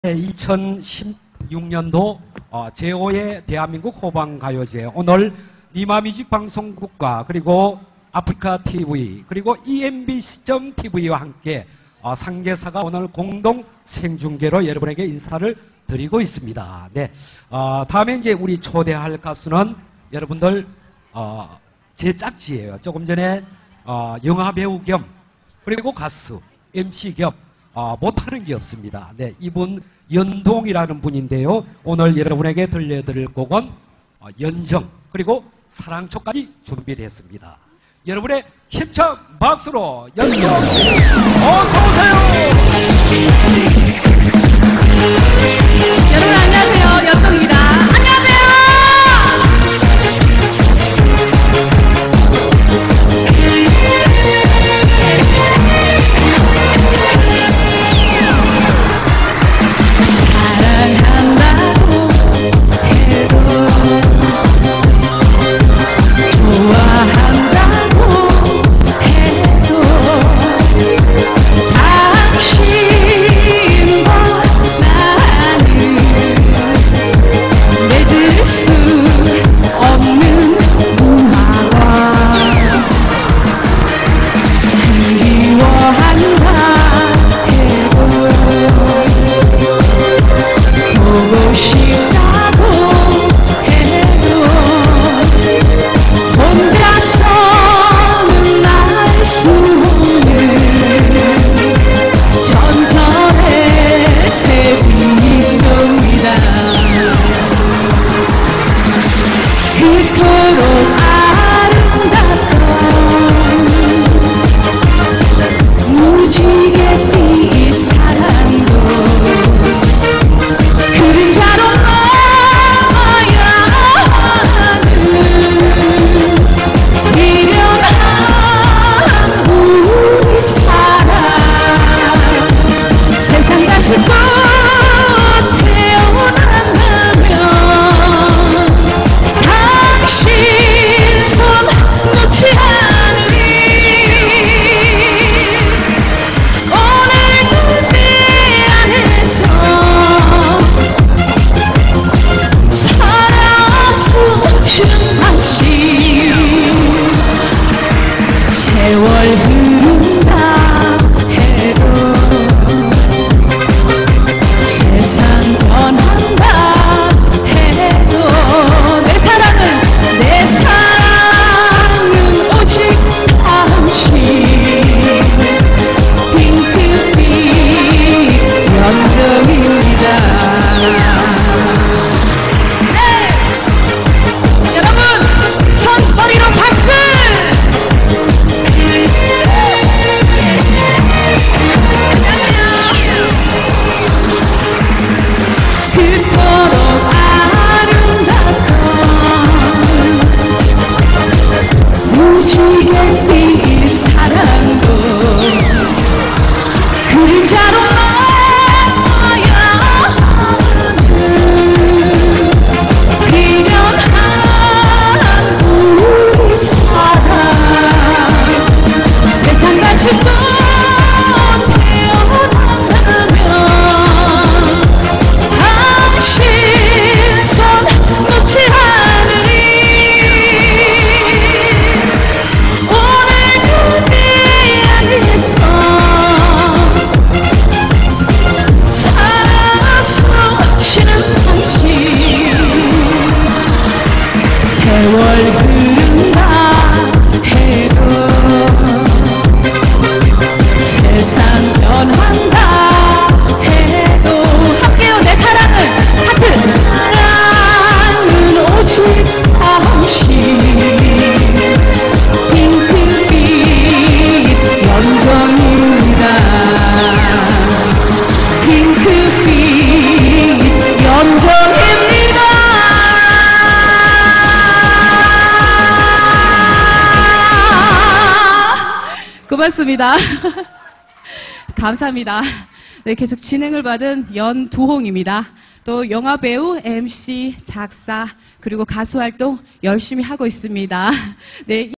2016년도 제5회 대한민국 호방가요제, 오늘 니마뮤직 방송국과 그리고 아프리카TV 그리고 EMBC.TV와 함께 상계사가 오늘 공동 생중계로 여러분에게 인사를 드리고 있습니다. 네, 다음에 이제 우리 초대할 가수는 여러분들 제 짝지예요. 조금 전에 영화 배우 겸 그리고 가수, MC 겸 못하는 게 없습니다. 네, 이분 연동이라는 분인데요. 오늘 여러분에게 들려드릴 곡은 연정 그리고 사랑초까지 준비를 했습니다. 여러분의 힘찬 박수로 연정 어서오세요. 여러분 안녕하세요. 연동입니다. 안녕하세요. 고맙습니다. 감사합니다. 네, 계속 진행을 받은 연두홍입니다. 또 영화배우, MC, 작사, 그리고 가수 활동 열심히 하고 있습니다. 네.